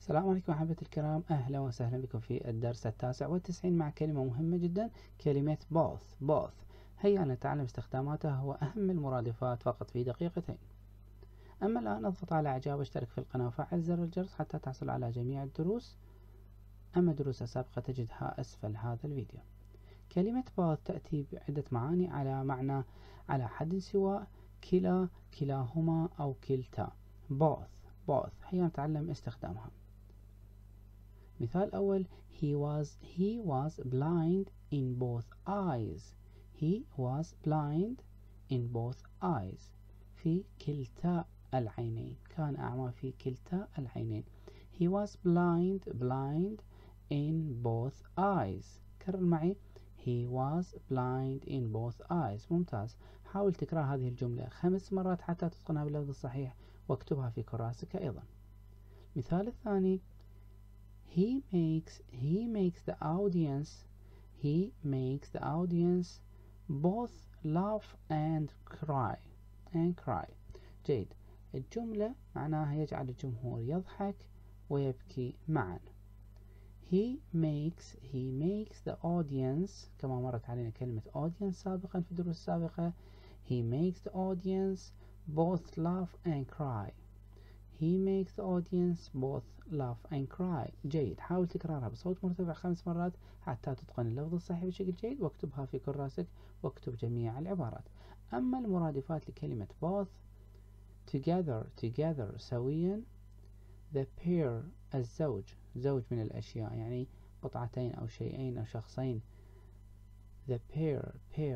السلام عليكم أحبتي الكرام، أهلا وسهلا بكم في الدرس 99 مع كلمة مهمة جدا، كلمة both. هيا نتعلم استخداماتها وأهم المرادفات فقط في دقيقتين. أما الآن اضغط على إعجاب واشترك في القناة وفعل زر الجرس حتى تحصل على جميع الدروس. أما الدروس السابقة تجدها أسفل هذا الفيديو. كلمة both تأتي بعدة معاني على معنى على حد سواء، كلا، كلاهما أو كلتا. both هيا نتعلم استخدامها. مثال أول he was blind in both eyes. he was blind in both eyes. في كلتا العينين، كان أعمى في كلتا العينين. he was blind in both eyes. كرر معي he was blind in both eyes. ممتاز. حاول تكرار هذه الجملة 5 مرات حتى تتقنها باللفظ الصحيح واكتبها في كراسك أيضا. مثال الثاني He makes the audience both laugh and cry. جيد. الجملة معناها يجعل الجمهور يضحك ويبكي معا. He makes the audience، كما مرت علينا كلمة audience سابقا في الدروس السابقة. He makes the audience both laugh and cry. He makes the audience both laugh and cry. جيد. حاول تكرارها بصوت مرتفع 5 مرات حتى تتقن اللفظ الصحيح بشكل جيد واكتبها في كراسك واكتب جميع العبارات. أما المرادفات لكلمة both: together سويا. the pair الزوج، زوج من الأشياء يعني قطعتين أو شيئين أو شخصين. the pair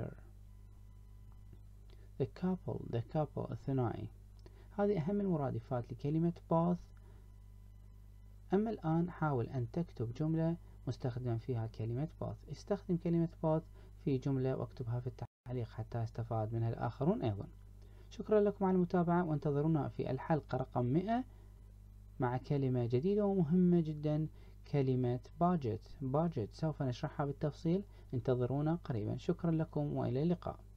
the couple الثنائي. هذه أهم المرادفات لكلمة both. أما الآن حاول أن تكتب جملة مستخدم فيها كلمة both. استخدم كلمة both في جملة واكتبها في التعليق حتى يستفاد منها الآخرون أيضا. شكرا لكم على المتابعة، وانتظرونا في الحلقة رقم 100 مع كلمة جديدة ومهمة جدا، كلمة budget. سوف نشرحها بالتفصيل، انتظرونا قريبا. شكرا لكم وإلى اللقاء.